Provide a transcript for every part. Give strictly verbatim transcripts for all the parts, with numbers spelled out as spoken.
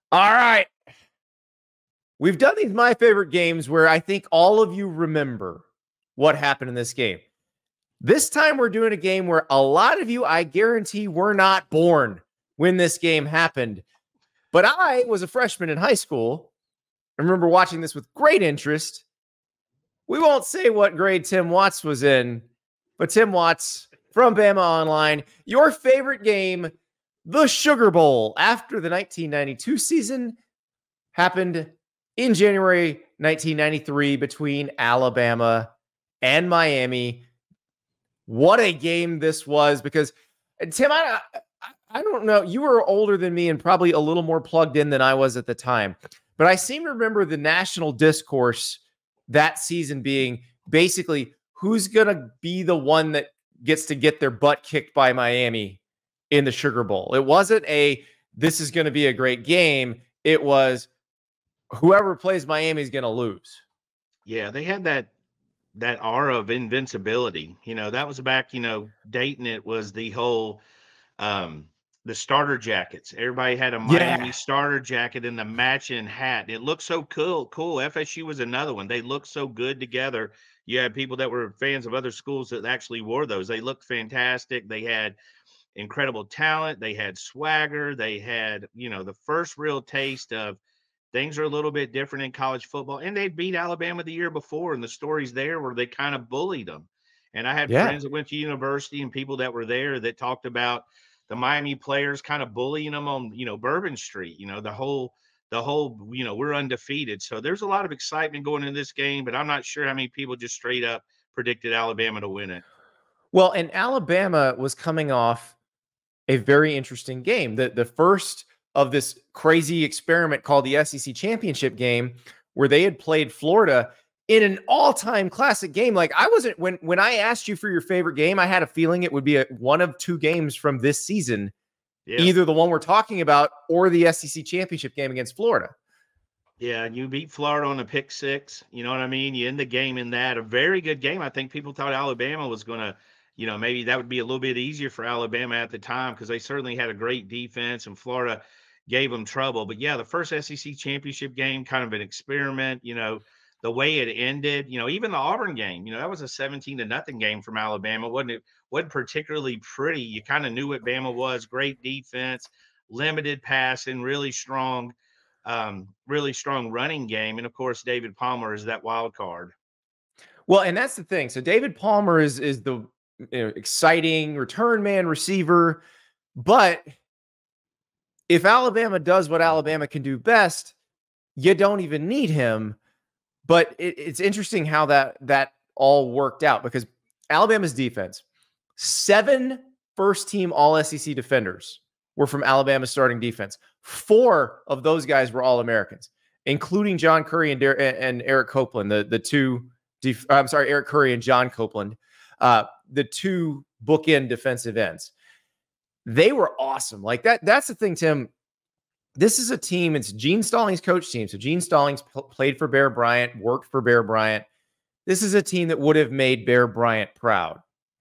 All right. We've done these My Favorite Games where I think all of you remember what happened in this game. This time we're doing a game where a lot of you, I guarantee, were not born when this game happened. But I was a freshman in high school. I remember watching this with great interest. We won't say what grade Tim Watts was in, but Tim Watts from BamaOnline, your favorite game, the Sugar Bowl, after the nineteen ninety-two season, happened in January nineteen ninety-three between Alabama and Miami. What a game this was, because Tim, I, I don't know, you were older than me and probably a little more plugged in than I was at the time, but I seem to remember the national discourse that season being basically who's going to be the one that gets to get their butt kicked by Miami in the Sugar Bowl. It wasn't a, this is going to be a great game. It was whoever plays Miami is going to lose. Yeah, they had that that aura of invincibility. You know, that was back, you know, Dayton, it was the whole um the starter jackets. Everybody had a Miami Yeah. starter jacket and the matching hat. It looked so cool. Cool. F S U was another one. They looked so good together. You had people that were fans of other schools that actually wore those. They looked fantastic. They had incredible talent. They had swagger. They had, you know, the first real taste of things are a little bit different in college football. And they beat Alabama the year before. And the stories there were they kind of bullied them. And I had Yeah. friends that went to university and people that were there that talked about the Miami players kind of bullying them on, you know, Bourbon Street, you know, the whole, the whole, you know, we're undefeated. So there's a lot of excitement going into this game, but I'm not sure how many people just straight up predicted Alabama to win it. Well, and Alabama was coming off a very interesting game. The, the first of this crazy experiment called the S E C championship game, where they had played Florida in an all-time classic game. Like I wasn't, when, when I asked you for your favorite game, I had a feeling it would be a, one of two games from this season, Yeah. either the one we're talking about or the S E C championship game against Florida. Yeah, and you beat Florida on a pick six. You know what I mean? You end the game in that. A very good game. I think people thought Alabama was going to, you know, maybe that would be a little bit easier for Alabama at the time because they certainly had a great defense and Florida gave them trouble. But yeah, the first S E C championship game, kind of an experiment, you know, the way it ended, you know, even the Auburn game, you know, that was a seventeen to nothing game from Alabama. Wasn't it? Wasn't particularly pretty. You kind of knew what Bama was. Great defense, limited passing, really strong um, really strong running game. And of course, David Palmer is that wild card. Well, and that's the thing. So David Palmer is, is the you know, exciting return man receiver. But if Alabama does what Alabama can do best, you don't even need him. But it, it's interesting how that, that all worked out because Alabama's defense, seven first team all S E C defenders were from Alabama's starting defense. Four of those guys were All-Americans, including John Curry and, and Eric Copeland, the, the two, def- I'm sorry, Eric Curry and John Copeland, uh, the two bookend defensive ends. They were awesome. Like that. That's the thing, Tim. This is a team. It's Gene Stallings' coach team. So Gene Stallings p- played for Bear Bryant, worked for Bear Bryant. This is a team that would have made Bear Bryant proud.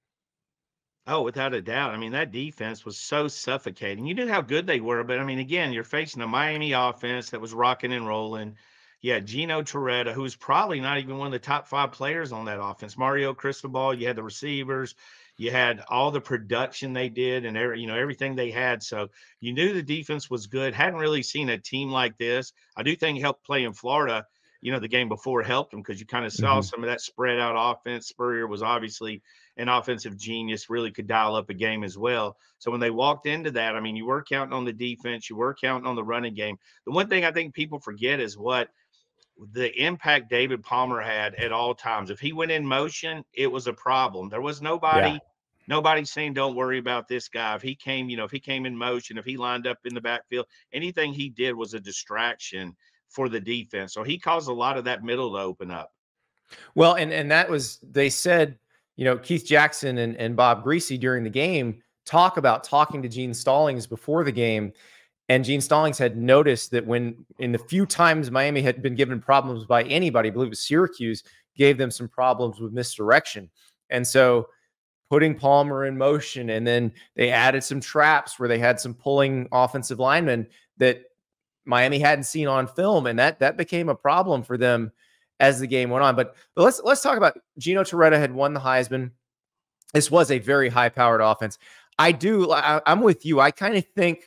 Oh, without a doubt. I mean, that defense was so suffocating. You knew how good they were, but I mean, again, you're facing a Miami offense that was rocking and rolling. Yeah, Gino Torretta, who's probably not even one of the top five players on that offense. Mario Cristobal, you had the receivers, you had all the production they did, and every, you know everything they had. So you knew the defense was good. Hadn't really seen a team like this. I do think helped play in Florida. You know, the game before helped them because you kind of saw Mm-hmm. some of that spread out offense. Spurrier was obviously an offensive genius, really could dial up a game as well. So when they walked into that, I mean, you were counting on the defense, you were counting on the running game. The one thing I think people forget is what the impact David Palmer had at all times. If he went in motion, it was a problem. There was Yeah. nobody, nobody saying, don't worry about this guy. If he came, you know, if he came in motion, if he lined up in the backfield, anything he did was a distraction for the defense. So he caused a lot of that middle to open up. Well, and and that was, they said, you know, Keith Jackson and, and Bob Greasy during the game talk about talking to Gene Stallings before the game. And Gene Stallings had noticed that when in the few times Miami had been given problems by anybody, I believe it was Syracuse, gave them some problems with misdirection. And so putting Palmer in motion, and then they added some traps where they had some pulling offensive linemen that Miami hadn't seen on film, and that that became a problem for them as the game went on. But, but let's let's talk about Gino Torretta had won the Heisman. This was a very high-powered offense. I do. I, I'm with you. I kind of think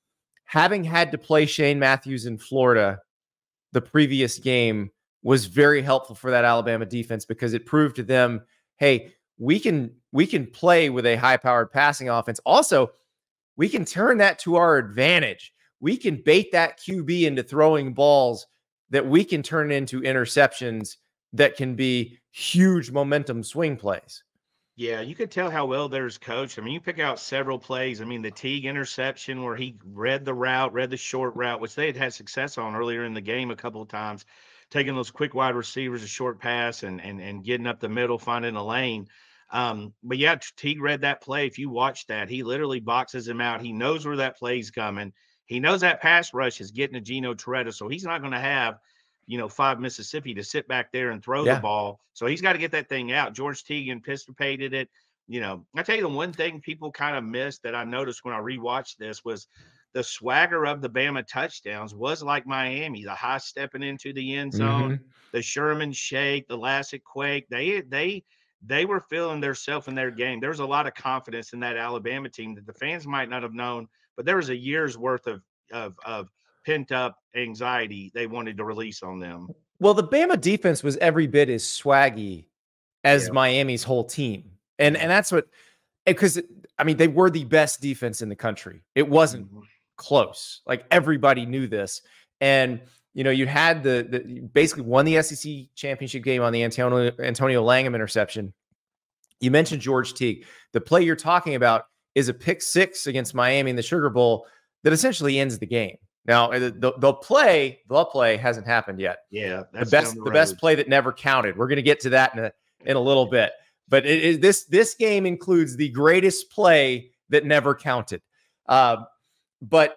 having had to play Shane Matthews in Florida the previous game was very helpful for that Alabama defense because it proved to them, hey, we can we can play with a high-powered passing offense. Also, we can turn that to our advantage. We can bait that Q B into throwing balls that we can turn into interceptions that can be huge momentum swing plays. Yeah, you could tell how well there's coached. I mean, you pick out several plays. I mean, the Teague interception where he read the route, read the short route, which they had had success on earlier in the game a couple of times, taking those quick wide receivers, a short pass, and and and getting up the middle, finding a lane. Um, but yeah, Teague read that play. If you watch that, he literally boxes him out. He knows where that play's coming. He knows that pass rush is getting to Gino Torretta, so he's not going to have, you know, five Mississippi to sit back there and throw Yeah. the ball. So he's got to get that thing out. George Teague anticipated it. You know, I tell you the one thing people kind of missed that I noticed when I rewatched this was the swagger of the Bama touchdowns was like Miami, the high stepping into the end zone, Mm-hmm. the Sherman shake, the Lassick quake. They they they were feeling their self in their game. There was a lot of confidence in that Alabama team that the fans might not have known, but there was a year's worth of of of pent up anxiety they wanted to release on them. Well, the Bama defense was every bit as swaggy as Yeah. Miami's whole team. And Yeah. and that's what, because I mean, they were the best defense in the country. It wasn't Mhm. close. Like everybody knew this. And you know, you had the, the you basically won the S E C championship game on the Antonio Antonio Langham interception. You mentioned George Teague. The play you're talking about is a pick six against Miami in the Sugar Bowl that essentially ends the game. Now, the, the play, the play hasn't happened yet. Yeah, The that's best, down the the best road. play that never counted. We're going to get to that in a in a little bit. But it is this this game includes the greatest play that never counted. Uh, but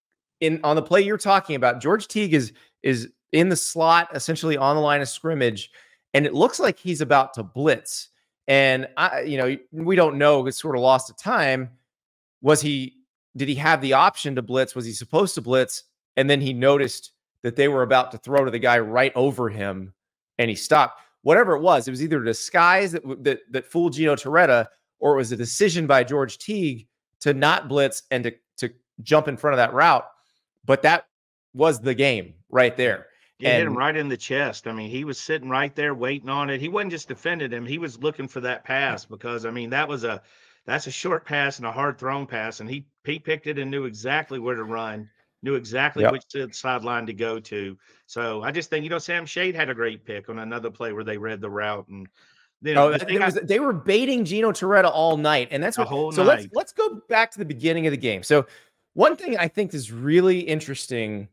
in on the play you're talking about, George Teague is is in the slot, essentially on the line of scrimmage, and it looks like he's about to blitz. And I, you know, we don't know. It's sort of lost to time. Was he? Did he have the option to blitz? Was he supposed to blitz? And then he noticed that they were about to throw to the guy right over him, and he stopped. Whatever it was, it was either a disguise that that, that fooled Gino Torretta, or it was a decision by George Teague to not blitz and to to jump in front of that route. But that was the game right there. It hit him And right in the chest. I mean, he was sitting right there waiting on it. He wasn't just defending him; he was looking for that pass because I mean that was a that's a short pass and a hard thrown pass, and he he picked it and knew exactly where to run, knew exactly yep. which sideline to go to. So I just think you know Sam Shade had a great pick on another play where they read the route and. You know, Oh, they, was, they were baiting Gino Torretta all night, and that's the what. whole So night. let's let's go back to the beginning of the game. So one thing I think is really interesting: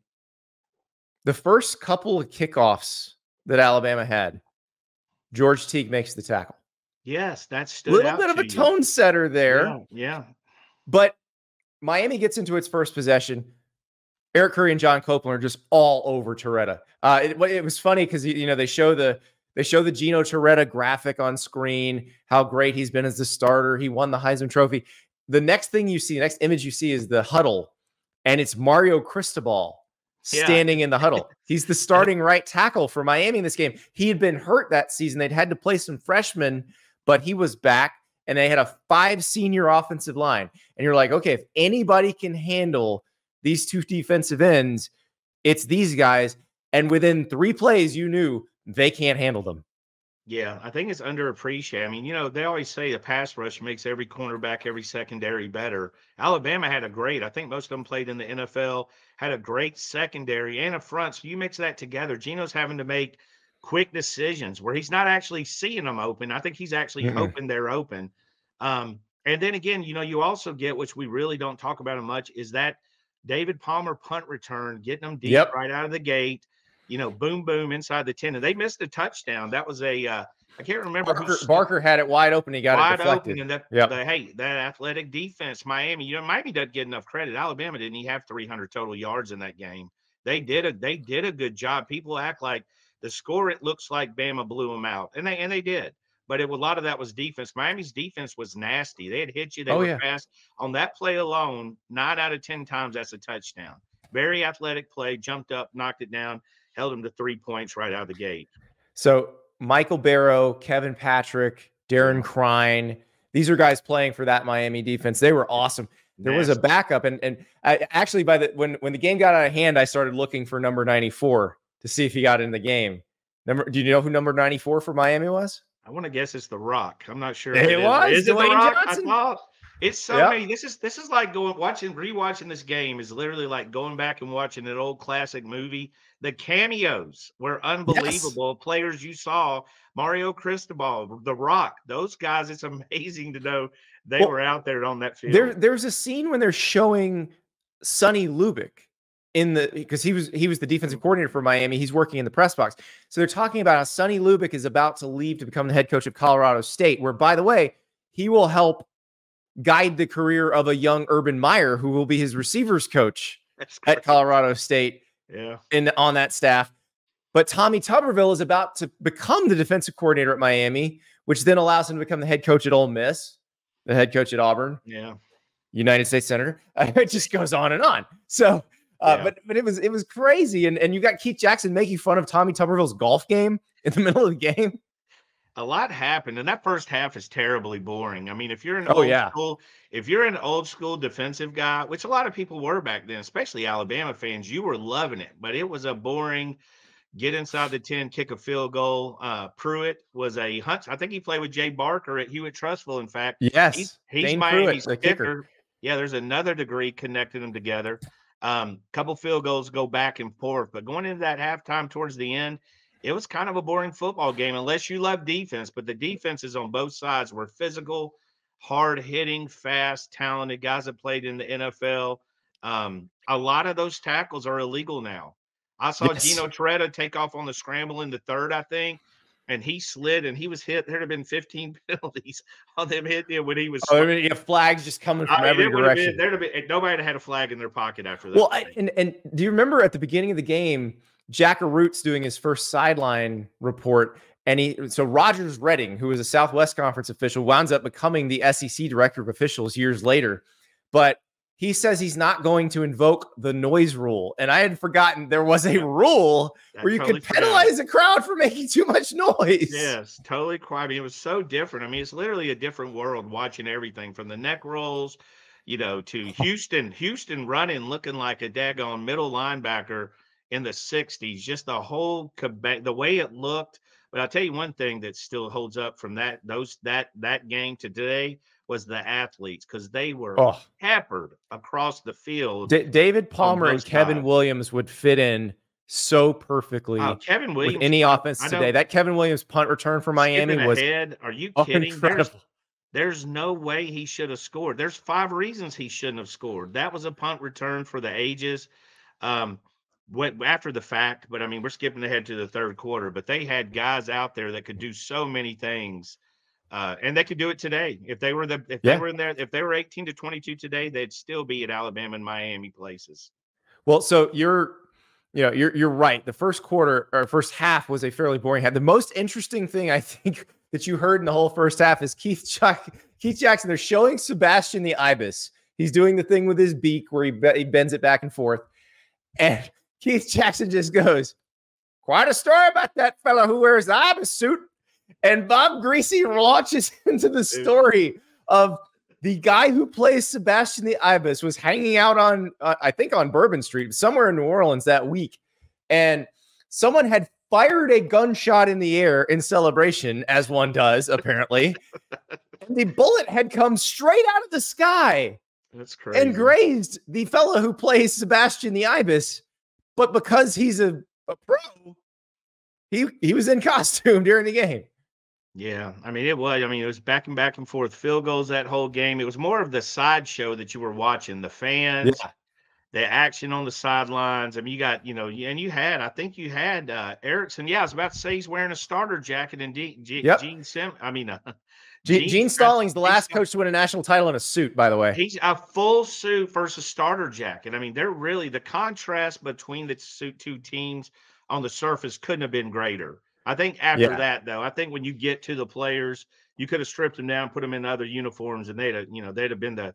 the first couple of kickoffs that Alabama had, George Teague makes the tackle. Yes, that A stood little out bit of to a you. tone setter there. Yeah, yeah. But Miami gets into its first possession. Eric Curry and John Copeland are just all over Torretta. Uh, it, it was funny because you know they show the they show the Gino Torretta graphic on screen, how great he's been as the starter. He won the Heisman Trophy. The next thing you see, the next image you see is the huddle, and it's Mario Cristobal standing Yeah. in the huddle. He's the starting right tackle for Miami in this game. He had been hurt that season. They'd had to play some freshmen, but he was back, and they had a five senior offensive line. And you're like, okay, if anybody can handle these two defensive ends, it's these guys. And within three plays, you knew they can't handle them. Yeah, I think it's underappreciated. I mean, you know, they always say the pass rush makes every cornerback, every secondary better. Alabama had a great, I think most of them played in the N F L, had a great secondary and a front. So you mix that together. Gino's having to make quick decisions where he's not actually seeing them open. I think he's actually Mm-mm. hoping they're open. Um, and then again, you know, you also get, which we really don't talk about it much, is that David Palmer punt return, getting them deep Yep. right out of the gate. You know, boom, boom inside the ten. And they missed a touchdown. That was a, uh, I can't remember Barker, who. Barker had it wide open. He got wide it deflected. open. And that, Yep. the, hey, that athletic defense, Miami, you know, Miami doesn't get enough credit. Alabama didn't even have three hundred total yards in that game. They did a, they did a good job. People act like the score, it looks like Bama blew them out. And they, and they did. But it, a lot of that was defense. Miami's defense was nasty. They had hit you. They Oh, were yeah. fast. On that play alone, nine out of ten times, that's a touchdown. very athletic play, jumped up, knocked it down, held him to three points right out of the gate. So Michael Barrow, Kevin Patrick, Darren Yeah. Crine, these are guys playing for that Miami defense. They were awesome. There was a backup, and and I, actually by the when when the game got out of hand, I started looking for number ninety-four to see if he got in the game. Number, do you know who number ninety-four for Miami was? I want to guess it's The Rock. I'm not sure. It, it was. Is, is it The Dwayne Rock? Johnson? I thought it's so yep. many. This is this is like going watching rewatching this game is literally like going back and watching an old classic movie. The cameos were unbelievable. Yes. Players you saw, Mario Cristobal, The Rock, those guys. It's amazing to know they well, were out there on that field. There, there's a scene when they're showing Sonny Lubick in the because he was he was the defensive coordinator for Miami. He's working in the press box. So they're talking about how Sonny Lubick is about to leave to become the head coach of Colorado State, where, by the way, he will help guide the career of a young Urban Meyer, who will be his receivers coach at Colorado State. Yeah. And on that staff. But Tommy Tuberville is about to become the defensive coordinator at Miami, which then allows him to become the head coach at Ole Miss, the head coach at Auburn. Yeah. United States Senator. Uh, it just goes on and on. So, uh, yeah. but but it was it was crazy. And, and you got Keith Jackson making fun of Tommy Tuberville's golf game in the middle of the game. A lot happened, and that first half is terribly boring. I mean, if you're an oh, old yeah. school, if you're an old school defensive guy, which a lot of people were back then, especially Alabama fans, you were loving it. But it was a boring get inside the ten, kick a field goal. Uh, Pruitt was a hunt. I think he played with Jay Barker at Hewitt-Trussville. In fact, yes, he's, he's Dane Miami's Pruitt, the kicker. kicker. Yeah, there's another degree connecting them together. Um, couple field goals go back and forth, but going into that halftime towards the end, it was kind of a boring football game unless you love defense. But the defenses on both sides were physical, hard-hitting, fast, talented guys that played in the N F L. Um, a lot of those tackles are illegal now. I saw yes. Gino Toretta take off on the scramble in the third, I think, and he slid and he was hit. There'd have been fifteen penalties on them hitting him when he was. Oh, I mean, flags just coming from I mean, every direction. Been, there'd have been, nobody had a flag in their pocket after that. Well, I, and and do you remember at the beginning of the game, Jack Arut's doing his first sideline report, and he so Rogers Redding, who was a Southwest Conference official, winds up becoming the S E C director of officials years later, but he says he's not going to invoke the noise rule. And I had forgotten there was a rule I where you totally could penalize a crowd for making too much noise. Yes, totally quiet. I mean, it was so different. I mean, it's literally a different world watching everything from the neck rolls, you know, to Houston, Houston running, looking like a daggone middle linebacker in the sixties, just the whole, the way it looked. But I'll tell you one thing that still holds up from that, those, that, that game to today was the athletes, because they were oh. peppered across the field. D- David Palmer and Kevin sides. Williams would fit in so perfectly oh, Kevin Williams, with any offense today. That Kevin Williams punt return for Miami was ahead. Are you oh, kidding? Incredible. There's, there's no way he should have scored. There's five reasons he shouldn't have scored. That was a punt return for the ages. Um, went after the fact, but I mean, we're skipping ahead to the third quarter, but they had guys out there that could do so many things. Uh, and they could do it today. If they were the if yeah. they were in there, if they were eighteen to twenty-two today, they'd still be at Alabama and Miami places. Well, so you're you know, you're you're right. The first quarter or first half was a fairly boring half. The most interesting thing I think that you heard in the whole first half is Keith Jack, Keith Jackson. They're showing Sebastian the Ibis. He's doing the thing with his beak where he, he bends it back and forth. And Keith Jackson just goes, "Quite a story about that fellow who wears the Ibis suit." And Bob Greasy launches into the story of the guy who plays Sebastian the Ibis was hanging out on, uh, I think on Bourbon Street, somewhere in New Orleans that week. And someone had fired a gunshot in the air in celebration, as one does, apparently. And the bullet had come straight out of the sky. That's crazy. And grazed the fellow who plays Sebastian the Ibis. But because he's a, a pro, he, he was in costume during the game. Yeah, I mean, it was. I mean, it was back and back and forth field goals that whole game. It was more of the sideshow that you were watching, the fans, yeah. the action on the sidelines. I mean, you got, you know, and you had, I think you had uh, Erickson. Yeah, I was about to say he's wearing a starter jacket and G- G- yep. Gene Sim. I mean, uh, Gene, Gene Stallings, the last coach to win a national title in a suit, by the way. He's a full suit versus starter jacket. I mean, they're really, the contrast between the two teams on the surface couldn't have been greater. I think after yeah. that, though, I think when you get to the players, you could have stripped them down, put them in other uniforms, and they'd have, you know, they'd have been the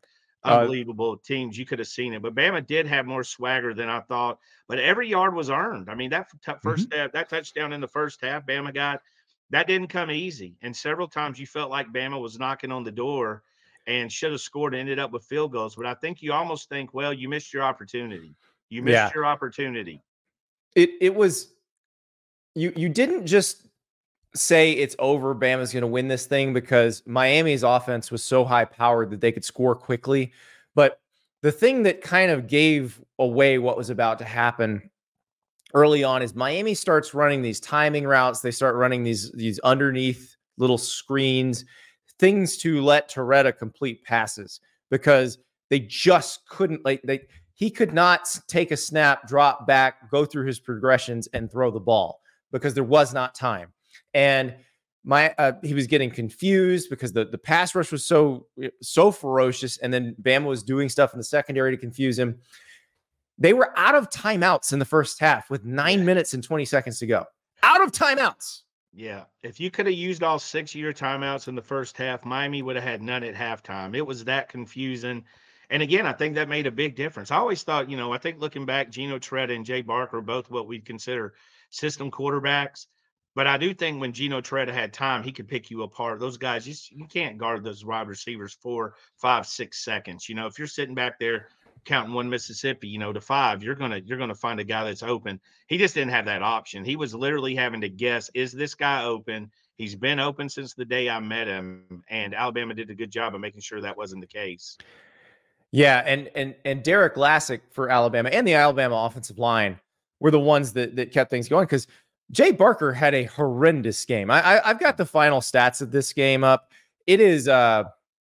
Uh, unbelievable teams. You could have seen it, but Bama did have more swagger than I thought. But every yard was earned. I mean, that t- first mhm. half, that touchdown in the first half, Bama got that didn't come easy. And several times you felt like Bama was knocking on the door and should have scored and ended up with field goals. But I think you almost think, well, you missed your opportunity. You Yeah. missed your opportunity. It it was you you didn't just say it's over, Bama's going to win this thing because Miami's offense was so high powered that they could score quickly. But the thing that kind of gave away what was about to happen early on is Miami starts running these timing routes. They start running these these underneath little screens, things to let Toretta complete passes because they just couldn't like they he could not take a snap, drop back, go through his progressions and throw the ball because there was not time. And my uh, he was getting confused because the the pass rush was so so ferocious, and then Bama was doing stuff in the secondary to confuse him. They were out of timeouts in the first half with nine Yeah. minutes and twenty seconds to go. Out of timeouts. Yeah. If you could have used all six of your timeouts in the first half, Miami would have had none at halftime. It was that confusing. And again, I think that made a big difference. I always thought, you know, I think looking back, Geno Toretta and Jay Barker are both what we'd consider system quarterbacks. But I do think when Geno Toretta had time, he could pick you apart. Those guys, you, you can't guard those wide receivers four, five, six seconds. You know, if you're sitting back there counting one Mississippi, you know, to five, you're gonna you're gonna find a guy that's open. He just didn't have that option. He was literally having to guess, is this guy open? He's been open since the day I met him, and Alabama did a good job of making sure that wasn't the case. Yeah, and and and Derek Lassick for Alabama and the Alabama offensive line were the ones that that kept things going because Jay Barker had a horrendous game. I, I I've got the final stats of this game up. It is uh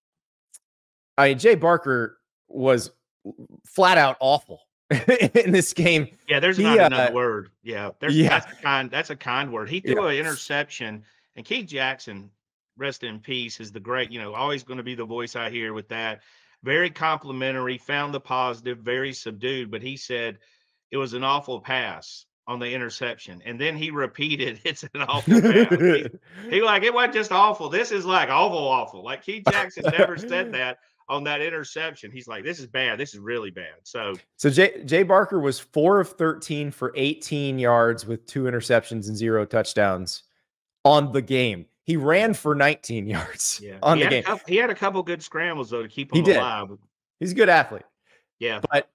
I mean, Jay Barker was flat out awful in this game. Yeah, there's He not uh another word. Yeah, there's yeah, that's a kind that's a kind word. He yeah. threw an interception, and Keith Jackson, rest in peace, is the great, you know, always going to be the voice I hear with that. Very complimentary, found the positive, very subdued, but he said it was an awful pass on the interception. And then he repeated, it's an awful pass. He, he like, it wasn't just awful. This is like awful, awful. Like Keith Jackson never said that on that interception. He's like, this is bad. This is really bad. So So Jay, Jay Barker was four of thirteen for eighteen yards with two interceptions and zero touchdowns on the game. He ran for nineteen yards yeah, on he the had a game. couple, he had a couple good scrambles though to keep He him did. alive. He's a good athlete. Yeah, But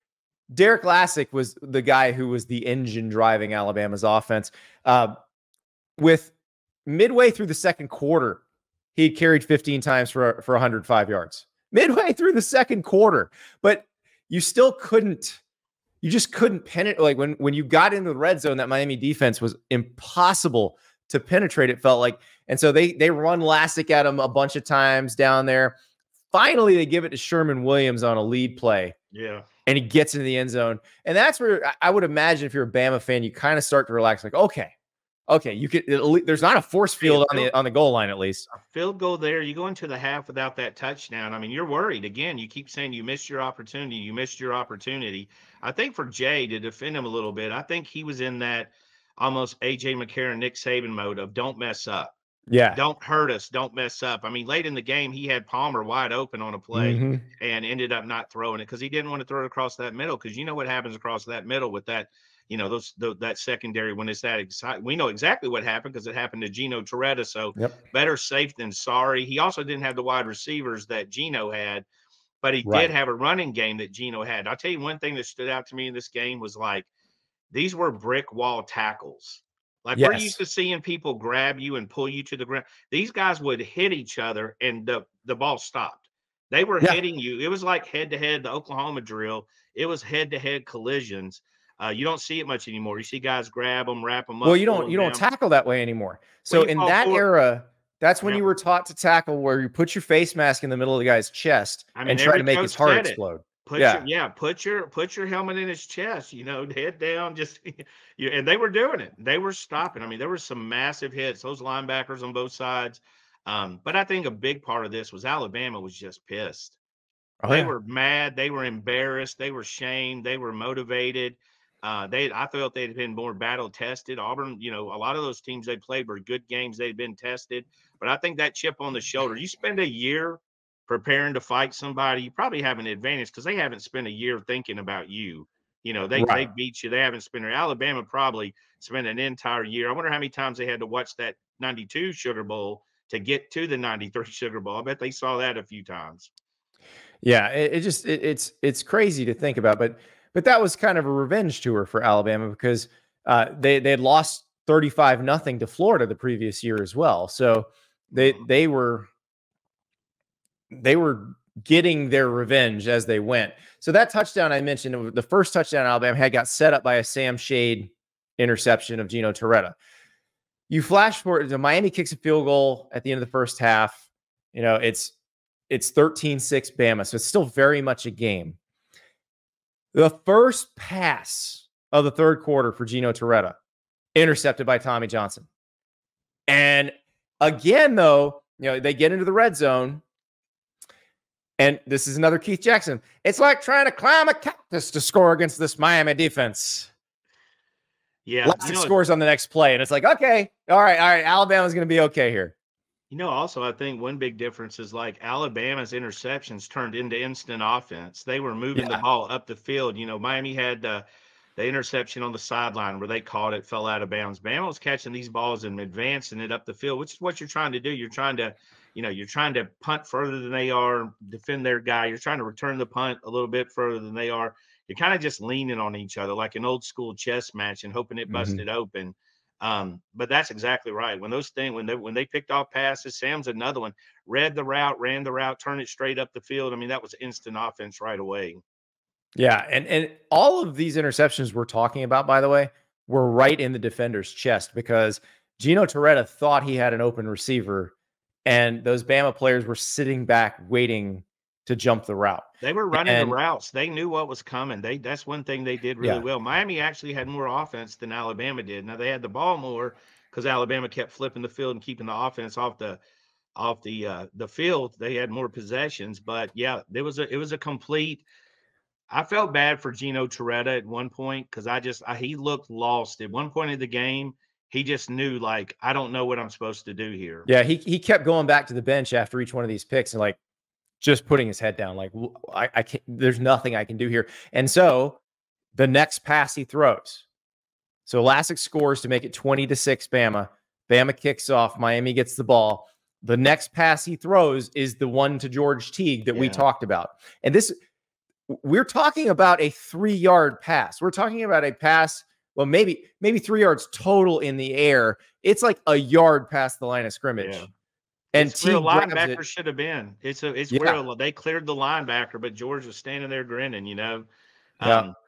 Derek Lassick was the guy who was the engine driving Alabama's offense. Uh, with midway through the second quarter, he had carried fifteen times for, for one hundred five yards. Midway through the second quarter. But you still couldn't, you just couldn't penetrate. Like when, when you got into the red zone, that Miami defense was impossible to penetrate, it felt like. And so they they run Lassick at him a bunch of times down there. Finally, they give it to Sherman Williams on a lead play. yeah. And he gets into the end zone. And that's where I would imagine if you're a Bama fan, you kind of start to relax. Like, okay, okay, you could. There's not a force field on the on the goal line, at least. A field goal there. You go into the half without that touchdown. I mean, you're worried again. You keep saying you missed your opportunity. You missed your opportunity. I think for Jay to defend him a little bit, I think he was in that almost A J McCarron, Nick Saban mode of don't mess up. Yeah. Don't hurt us. Don't mess up. I mean, late in the game, he had Palmer wide open on a play Mm-hmm. and ended up not throwing it because he didn't want to throw it across that middle. Because you know what happens across that middle with that, you know, those the, that secondary when it's that exciting. We know exactly what happened because it happened to Geno Toretta. So Yep. better safe than sorry. He also didn't have the wide receivers that Geno had, but he Right. did have a running game that Geno had. I'll tell you one thing that stood out to me in this game was like these were brick wall tackles. Like we're used Yes. to seeing people grab you and pull you to the ground. These guys would hit each other and the, the ball stopped. They were Yeah. hitting you. It was like head to head, the Oklahoma drill. It was head to head collisions. Uh, you don't see it much anymore. You see guys grab them, wrap them up. Well, you pull don't them you don't down. tackle that way anymore. So Well, you in fall that forward. era, that's when Yeah. you were taught to tackle, where you put your face mask in the middle of the guy's chest I mean, and try every to make coach his heart said it. explode. Put Yeah. your yeah, put your put your helmet in his chest, you know, head down, just you and they were doing it. They were stopping. I mean, there were some massive hits, those linebackers on both sides. Um, but I think a big part of this was Alabama was just pissed. Oh, They yeah. were mad, they were embarrassed, they were shamed, they were motivated. Uh, they I felt they'd been more battle tested. Auburn, you know, a lot of those teams they played were good games, they'd been tested. But I think that chip on the shoulder, you spend a year preparing to fight somebody, you probably have an advantage because they haven't spent a year thinking about you. You know, they they Right. beat you. They haven't spent Alabama probably spent an entire year. I wonder how many times they had to watch that ninety-two Sugar Bowl to get to the ninety-three Sugar Bowl. I bet they saw that a few times. Yeah, it, it just it, it's it's crazy to think about, but but that was kind of a revenge tour for Alabama because uh, they they had lost thirty-five nothing to Florida the previous year as well. So they Mhm. they were they were getting their revenge as they went. So that touchdown I mentioned, the first touchdown Alabama had, got set up by a Sam Shade interception of Gino Torretta. You flash forward to Miami kicks a field goal at the end of the first half. You know, it's it's thirteen six Bama, so it's still very much a game. The first pass of the third quarter for Gino Torretta, intercepted by Tommy Johnson. And again, though, you know, they get into the red zone. And this is another Keith Jackson. It's like trying to climb a cactus to score against this Miami defense. Yeah, you Elastic know, scores on the next play. And it's like, okay, all right, all right, Alabama's going to be okay here. You know, also, I think one big difference is like Alabama's interceptions turned into instant offense. They were moving the Yeah. ball up the field. You know, Miami had uh, the interception on the sideline where they caught it, fell out of bounds. Bama was catching these balls and advancing it up the field, which is what you're trying to do. You're trying to, you know, you're trying to punt further than they are, defend their guy. You're trying to return the punt a little bit further than they are. You're kind of just leaning on each other like an old school chess match and hoping it Mm-hmm. busted open. Um, but that's exactly right. When those things, when they when they picked off passes, Sam's another one. Read the route, ran the route, turned it straight up the field. I mean, that was instant offense right away. Yeah, and and all of these interceptions we're talking about, by the way, were right in the defender's chest because Gino Torretta thought he had an open receiver, and those Bama players were sitting back waiting to jump the route. They were running the And routes. They knew what was coming. They that's one thing they did really yeah, well. Miami actually had more offense than Alabama did. Now they had the ball more because Alabama kept flipping the field and keeping the offense off the off the uh, the field. They had more possessions, but yeah, there was a it was a complete. I felt bad for Gino Torretta at one point because I just I, he looked lost at one point of the game. He just knew like I don't know what I'm supposed to do here. yeah, he he kept going back to the bench after each one of these picks and like just putting his head down, like I, I can't. There's nothing I can do here. And so the next pass he throws. So Elastic scores to make it twenty to six Bama. Bama kicks off. Miami gets the ball. The next pass he throws is the one to George Teague that we Yeah. talked about. And this, we're talking about a three-yard pass. We're talking about a pass, well, maybe maybe three yards total in the air. It's like a yard past the line of scrimmage. Yeah. And It's where a Teague grabs linebacker it. should have been. It's a it's where Yeah. a, they cleared the linebacker, but George was standing there grinning, you know. Yeah. Um,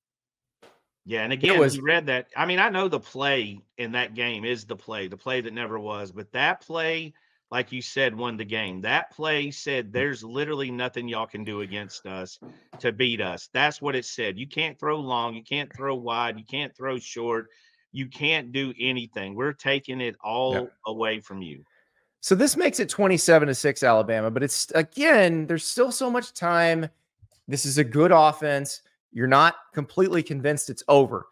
yeah, and It again, was, he read that. I mean, I know the play in that game is the play, the play that never was, but that play, like you said, won the game. That play said there's literally nothing y'all can do against us to beat us. That's what it said. You can't throw long, you can't throw wide, you can't throw short, you can't do anything. We're taking it yeah. all away from you. So this makes it twenty-seven to six Alabama, but it's again, there's still so much time. This is a good offense. You're not completely convinced it's over.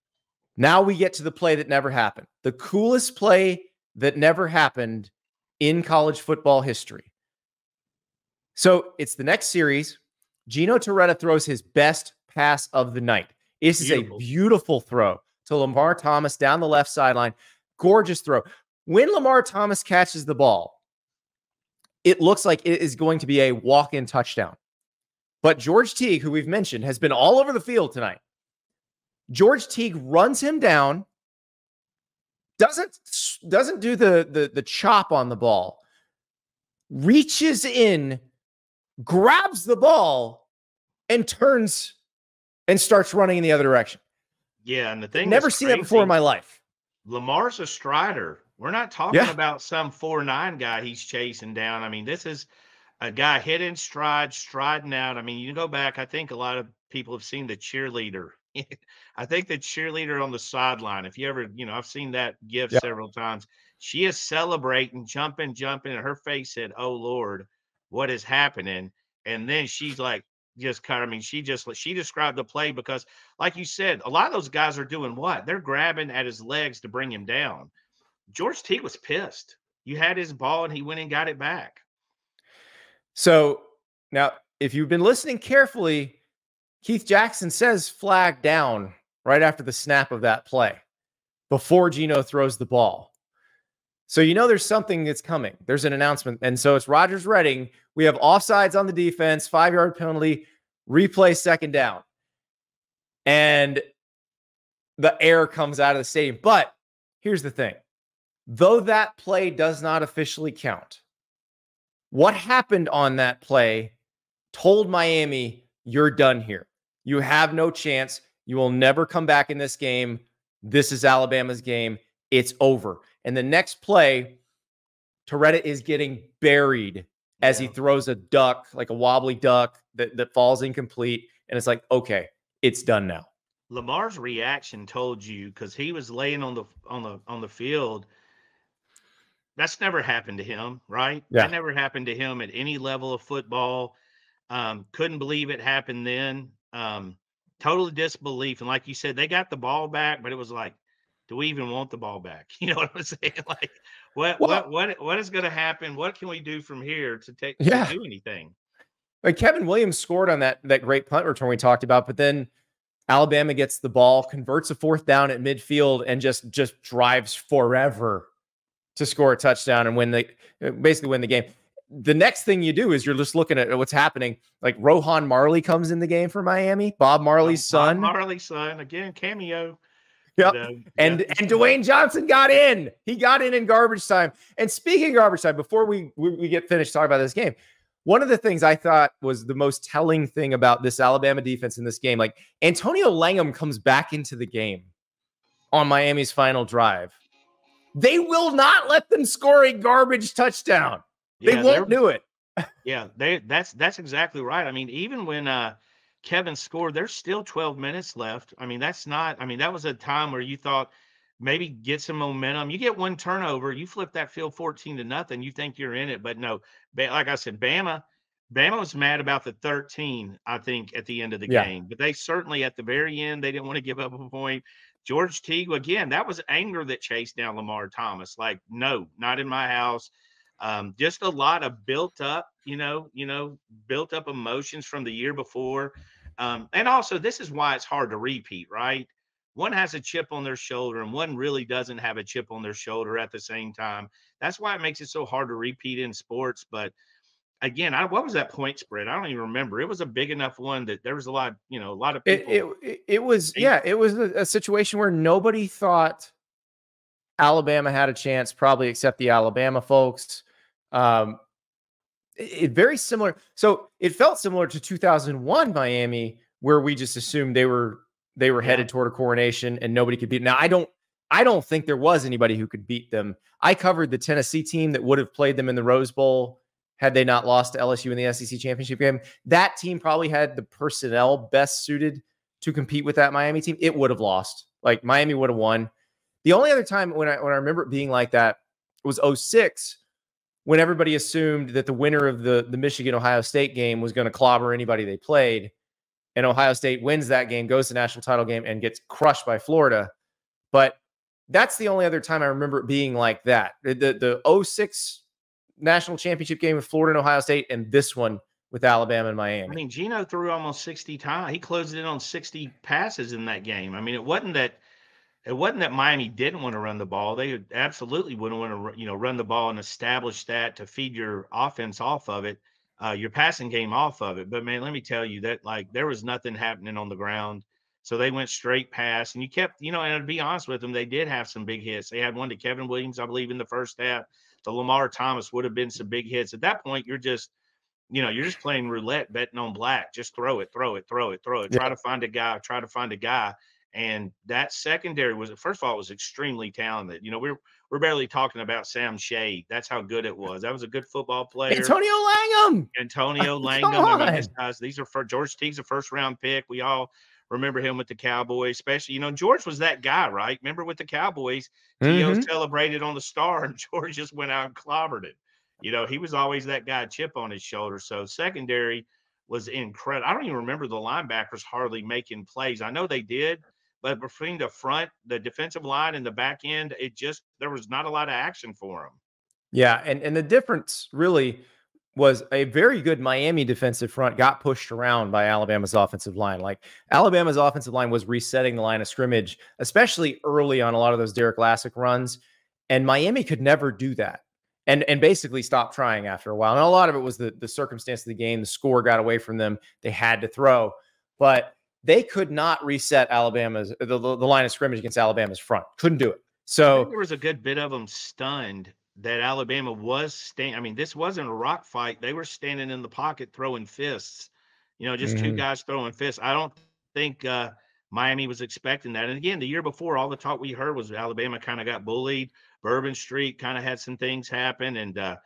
Now we get to the play that never happened. The coolest play that never happened in college football history. So it's the next series. Gino Torretta throws his best pass of the night. This is Beautiful. a beautiful throw to Lamar Thomas down the left sideline. Gorgeous throw. When Lamar Thomas catches the ball, it looks like it is going to be a walk-in touchdown. But George Teague, who we've mentioned, has been all over the field tonight. George Teague runs him down, doesn't, doesn't do the, the, the chop on the ball, reaches in, grabs the ball, and turns and starts running in the other direction. Yeah, and the thing Never that's seen that before in my life. Lamar's a strider. We're not talking Yeah. about some four nine guy he's chasing down. I mean, this is a guy hitting stride, striding out. I mean, you go back, I think a lot of people have seen the cheerleader. I think the cheerleader on the sideline, if you ever, you know, I've seen that gif Yeah. several times. She is celebrating, jumping, jumping, and her face said, "Oh Lord, what is happening?" And then she's like, just kind of, I mean, she just, she described the play because, like you said, a lot of those guys are doing what? They're grabbing at his legs to bring him down. George Teague was pissed. You had his ball and he went and got it back. So now, if you've been listening carefully, Keith Jackson says flag down right after the snap of that play before Geno throws the ball. So you know there's something that's coming. There's an announcement. And so it's Rodgers Reading. We have offsides on the defense, five-yard penalty, replay second down. And the air comes out of the stadium. But here's the thing. Though that play does not officially count, what happened on that play told Miami, you're done here. You have no chance. You will never come back in this game. This is Alabama's game. It's over. And the next play, Torretta is getting buried as yeah. he throws a duck, like a wobbly duck that, that falls incomplete. And it's like, okay, it's done now. Lamar's reaction told you, because he was laying on the on the on the field. That's never happened to him, right? Yeah. That never happened to him at any level of football. Um, couldn't believe it happened then. Um, total disbelief. And like you said, they got the ball back, but it was like, do we even want the ball back? You know what I'm saying? Like, what well, what what what is going to happen? What can we do from here to take yeah. to do anything? Like Kevin Williams scored on that that great punt return we talked about, but then Alabama gets the ball, converts a fourth down at midfield, and just just drives forever to score a touchdown and win the basically win the game. The next thing you do is you're just looking at what's happening. Like Rohan Marley comes in the game for Miami, Bob Marley's son. Bob Marley's son, again, cameo. Yep. But, uh, and yeah. and Dwayne Johnson got in. He got in in garbage time. And speaking of garbage time, before we, we, we get finished talking about this game, one of the things I thought was the most telling thing about this Alabama defense in this game, like Antonio Langham comes back into the game on Miami's final drive. They will not let them score a garbage touchdown. They yeah, won't do it. yeah, they that's that's exactly right. I mean, even when uh, Kevin scored, there's still twelve minutes left. I mean, that's not. I mean, that was a time where you thought maybe get some momentum. You get one turnover, you flip that field fourteen to nothing. You think you're in it, but no. Like I said, Bama, Bama was mad about the thirteen. I think at the end of the yeah. game, but they certainly at the very end they didn't want to give up a point. George Teague, again, that was anger that chased down Lamar Thomas. Like, no, not in my house. Um, just a lot of built up, you know, you know, built up emotions from the year before. Um, and also, this is why it's hard to repeat, right? One has a chip on their shoulder and one really doesn't have a chip on their shoulder at the same time. That's why it makes it so hard to repeat in sports. But again, I, what was that point spread? I don't even remember. It was a big enough one that there was a lot, you know, a lot of people. It, it, it was, yeah, it was a, a situation where nobody thought Alabama had a chance, probably except the Alabama folks. Um, it, it very similar. So it felt similar to two thousand one Miami, where we just assumed they were they were yeah. headed toward a coronation and nobody could beat them. Now, I don't I don't think there was anybody who could beat them. I covered the Tennessee team that would have played them in the Rose Bowl had they not lost to L S U in the S E C championship game. That team probably had the personnel best suited to compete with that Miami team. It would have lost. Like Miami would have won. The only other time when I when I remember it being like that was oh six, when everybody assumed that the winner of the, the Michigan-Ohio State game was going to clobber anybody they played. And Ohio State wins that game, goes to the national title game, and gets crushed by Florida. But that's the only other time I remember it being like that. The, the, the oh six national championship game with Florida and Ohio State, and this one with Alabama and Miami. I mean, Geno threw almost sixty times. He closed it in on sixty passes in that game. I mean, it wasn't that it wasn't that Miami didn't want to run the ball. They absolutely wouldn't want to, you know, run the ball and establish that to feed your offense off of it, uh, your passing game off of it. But man, let me tell you that like there was nothing happening on the ground. So they went straight pass, and you kept, you know, and to be honest with them, they did have some big hits. They had one to Kevin Williams, I believe, in the first half. The Lamar Thomas would have been some big hits. At that point, you're just, you know, you're just playing roulette, betting on black. Just throw it, throw it, throw it, throw it. Yeah. Try to find a guy, try to find a guy. And that secondary was, first of all, it was extremely talented. You know, we're we're barely talking about Sam Shade. That's how good it was. That was a good football player. Antonio Langham. Antonio Langham. I mean, these guys, these are for George Teague's a first round pick. We all remember him with the Cowboys, especially, you know, George was that guy, right? Remember with the Cowboys, mm-hmm. T O celebrated on the star and George just went out and clobbered it. You know, he was always that guy, chip on his shoulder. So secondary was incredible. I don't even remember the linebackers hardly making plays. I know they did, but between the front, the defensive line, and the back end, it just, there was not a lot of action for them. Yeah. And, and the difference really was a very good Miami defensive front got pushed around by Alabama's offensive line. Like Alabama's offensive line was resetting the line of scrimmage, especially early on a lot of those Derek Lassick runs. And Miami could never do that. And, and basically stopped trying after a while. And a lot of it was the, the circumstance of the game. The score got away from them. They had to throw. But they could not reset Alabama's the, the, the line of scrimmage against Alabama's front. Couldn't do it. So there was a good bit of them stunned that Alabama was standing. I mean, this wasn't a rock fight. They were standing in the pocket throwing fists, you know, just mm-hmm. two guys throwing fists. I don't think uh, Miami was expecting that. And again, the year before, all the talk we heard was Alabama kind of got bullied. Bourbon Street kind of had some things happen. And, uh,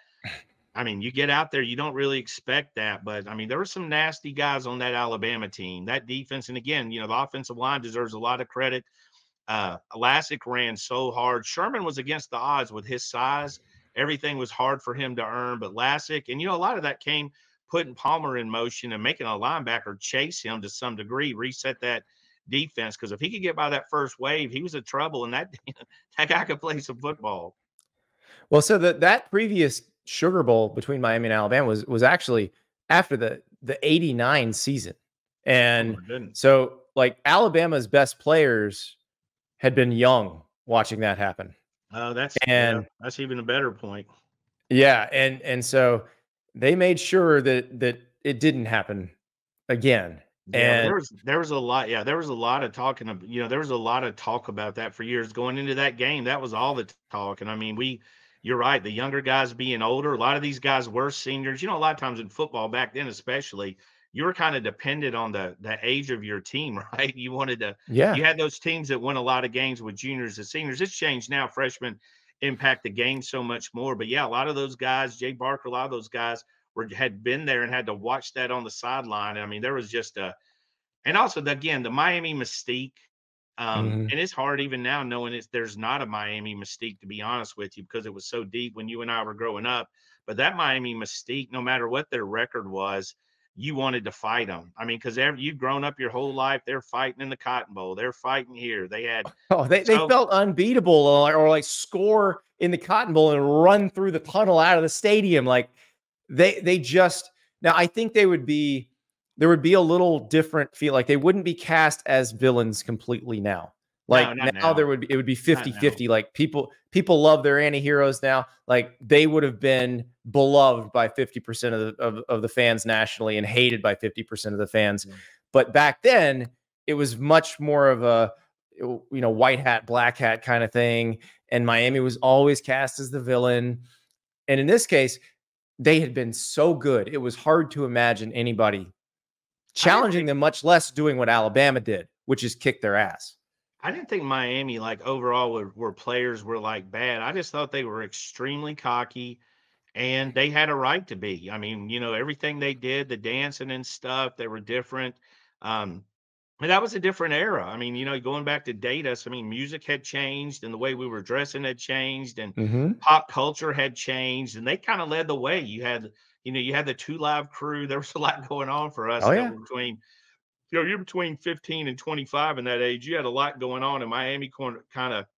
I mean, you get out there, you don't really expect that. But, I mean, there were some nasty guys on that Alabama team. That defense, and again, you know, the offensive line deserves a lot of credit. Uh, Lassick ran so hard. Sherman was against the odds with his size. Everything was hard for him to earn. But Lassick, and, you know, a lot of that came putting Palmer in motion and making a linebacker chase him to some degree, reset that defense. Because if he could get by that first wave, he was in trouble, and that that guy could play some football. Well, so that that previous Sugar Bowl between Miami and Alabama was was actually after the the eighty-nine season, and oh, so like Alabama's best players had been young watching that happen. Oh, uh, that's and yeah, that's even a better point. Yeah, and and so they made sure that that it didn't happen again. Yeah, and there was there was a lot. Yeah, there was a lot of talking. Of, you know, there was a lot of talk about that for years going into that game. That was all the talk. And I mean, we, you're right. The younger guys being older. A lot of these guys were seniors. You know, a lot of times in football back then, especially, you were kind of dependent on the the age of your team, right? You wanted to. Yeah. You had those teams that won a lot of games with juniors and seniors. It's changed now. Freshmen impact the game so much more. But yeah, a lot of those guys, Jay Barker, a lot of those guys were had been there and had to watch that on the sideline. I mean, there was just a. And also, the, again, the Miami mystique, um, mm-hmm. and it's hard even now knowing it's, there's not a Miami mystique, to be honest with you, because it was so deep when you and I were growing up. But that Miami mystique, no matter what their record was, you wanted to fight them. I mean, because you've grown up your whole life. They're fighting in the Cotton Bowl. They're fighting here. They had oh, they, so, they felt unbeatable, or, or like score in the Cotton Bowl and run through the tunnel out of the stadium. Like they they just now I think they would be. There would be a little different feel. Like they wouldn't be cast as villains completely now. Like no, now, now there would be, it would be fifty fifty. Like people, people love their anti-heroes now. Like they would have been beloved by fifty percent of the, of, of the fans nationally and hated by fifty percent of the fans. Mm-hmm. But back then it was much more of a, you know, white hat, black hat kind of thing. And Miami was always cast as the villain. And in this case, they had been so good. It was hard to imagine anybody challenging them, much less doing what Alabama did, which is kick their ass. I didn't think Miami, like overall, were, were players were like bad. I just thought they were extremely cocky, and they had a right to be. I mean, you know, everything they did, the dancing and stuff, they were different. Um, and that was a different era. I mean, you know, going back to date us, I mean, music had changed and the way we were dressing had changed, and mm-hmm. pop culture had changed, and they kind of led the way. You had You know, you had the Two Live Crew. There was a lot going on for us. Oh, yeah. Between, you know, you're between fifteen and twenty-five in that age. You had a lot going on, and Miami kind of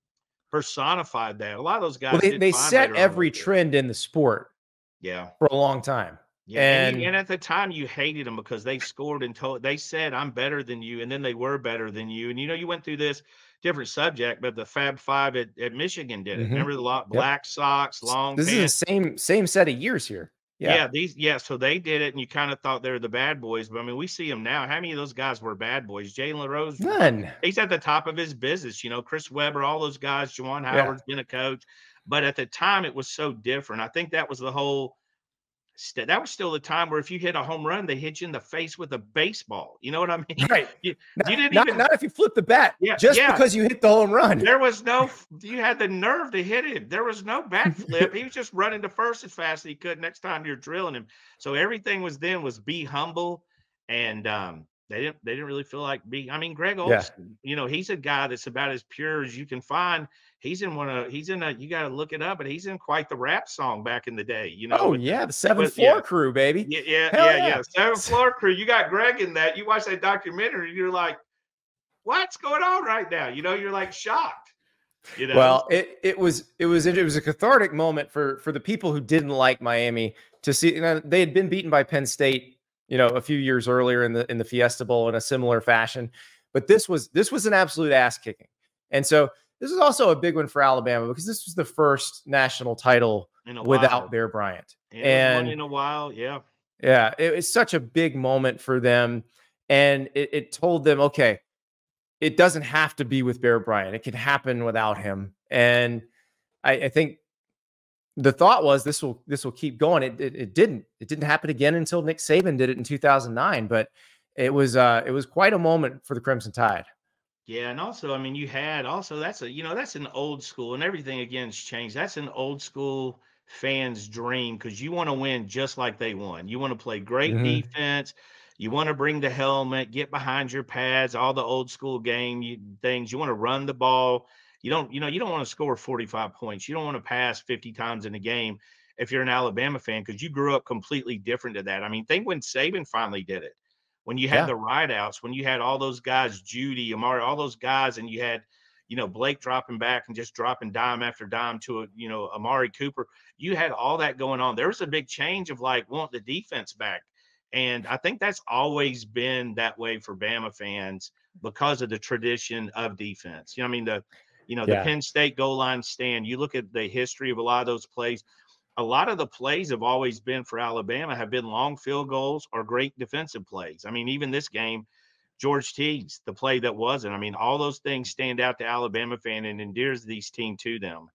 personified that. A lot of those guys. Well, they they set every trend in the sport. Yeah, for a long time. Yeah, and, and, you, and at the time you hated them because they scored and told. They said, "I'm better than you," and then they were better than you. And you know, you went through this different subject, but the Fab Five at, at Michigan did it. Mm-hmm. Remember the lot, black yep. socks, long. This pants. is the same same set of years here. Yeah. yeah, these yeah. So they did it, and you kind of thought they were the bad boys. But I mean, we see them now. How many of those guys were bad boys? Jalen Rose, none. He's at the top of his business. You know, Chris Webber, all those guys. Juwan Howard's yeah. been a coach, but at the time it was so different. I think that was the whole. That was still the time where if you hit a home run, they hit you in the face with a baseball. You know what I mean? Right. You, not, you didn't not, even not if you flip the bat. Yeah, just yeah. because you hit the home run. There was no. You had the nerve to hit him. There was no bat flip. He was just running to first as fast as he could. Next time you're drilling him. So everything was then was be humble, and um, they didn't. They didn't really feel like be. I mean, Greg Olson. Yeah. You know, he's a guy that's about as pure as you can find. He's in one of, he's in a, you got to look it up, but he's in quite the rap song back in the day, you know. Oh, yeah. The Seventh Floor yeah. Crew, baby. Yeah, yeah, yeah, yeah. yeah. Seventh Floor Crew. You got Greg in that. You watch that documentary, you're like, what's going on right now? You know, you're like shocked. You know, Well, it it was it was it was a cathartic moment for for the people who didn't like Miami to see. You know, they had been beaten by Penn State, you know, a few years earlier in the in the Fiesta Bowl in a similar fashion, but this was this was an absolute ass kicking, and so this is also a big one for Alabama because this was the first national title in a without while, Bear Bryant, and it was one and in a while. Yeah, yeah, it was such a big moment for them, and it, it told them, okay, it doesn't have to be with Bear Bryant; it can happen without him, and I, I think the thought was this will this will keep going. It, it it didn't. It didn't happen again until Nick Saban did it in two thousand nine. But it was uh it was quite a moment for the Crimson Tide. yeah, and also, I mean, you had also that's a you know that's an old school, and everything again has changed. That's an old school fan's dream because you want to win just like they won. You want to play great Mm-hmm. defense. You want to bring the helmet, get behind your pads, all the old school game you, things. You want to run the ball. You don't, you know, you don't want to score forty-five points. You don't want to pass fifty times in a game if you're an Alabama fan because you grew up completely different to that. I mean, think when Saban finally did it when you had Yeah. the rideouts, when you had all those guys, Judy, Amari, all those guys, and you had, you know, Blake dropping back and just dropping dime after dime to a, you know, Amari Cooper. You had all that going on. There was a big change of like want the defense back. And I think that's always been that way for Bama fans because of the tradition of defense. You know, I mean, the, you know, the Yeah. Penn State goal line stand, you look at the history of a lot of those plays a lot of the plays have always been for Alabama have been long field goals or great defensive plays. I mean, even this game, George Teague's the play that wasn't. I mean, all those things stand out to Alabama fan and endears these team to them.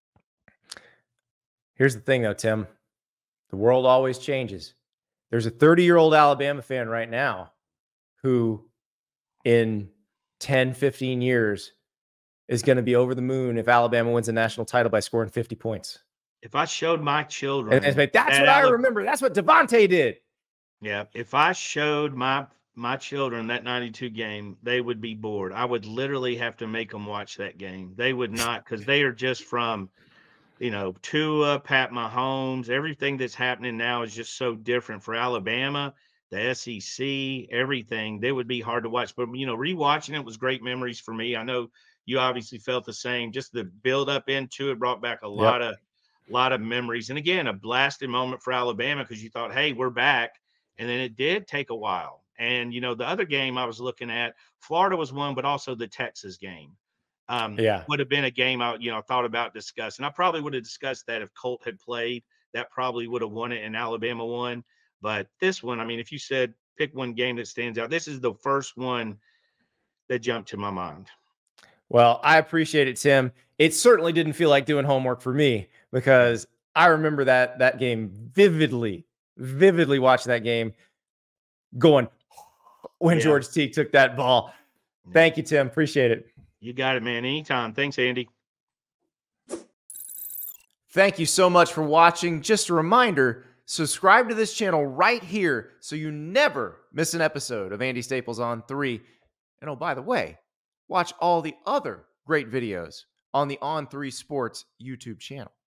Here's the thing, though, Tim. The world always changes. There's a thirty year old Alabama fan right now who, in ten, fifteen years, is going to be over the moon if Alabama wins a national title by scoring fifty points. If I showed my And it's children like, that's that what I Alabama, remember. That's what Devontae did. yeah, if I showed my my children that ninety-two game, they would be bored. I would literally have to make them watch that game. They would not because they are just from you know, Tua, Pat Mahomes, everything that's happening now is just so different for Alabama, the S E C, everything. They would be hard to watch. But, you know, rewatching it was great memories for me. I know you obviously felt the same. Just the build up into it brought back a lot Yep. of lot of memories. And again, a blasted moment for Alabama because you thought, hey, we're back. And then it did take a while. And, you know, the other game I was looking at, Florida was one, but also the Texas game um, Yeah. would have been a game I, you know, thought about discussing. I probably would have discussed that if Colt had played. That probably would have won it and Alabama won. But this one, I mean, if you said pick one game that stands out, this is the first one that jumped to my mind. Well, I appreciate it, Tim. It certainly didn't feel like doing homework for me Yeah. because I remember that that game vividly, vividly watching that game going when Yeah. George Teague took that ball. Yeah. Thank you, Tim. Appreciate it. You got it, man. Anytime. Thanks, Andy. Thank you so much for watching. Just a reminder, subscribe to this channel right here so you never miss an episode of Andy Staples on three. And oh, by the way, watch all the other great videos on the On three Sports YouTube channel.